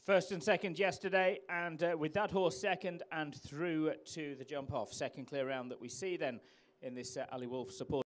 First and second yesterday, and with that horse second and through to the jump off. Second clear round that we see then in this Ali Wolf support.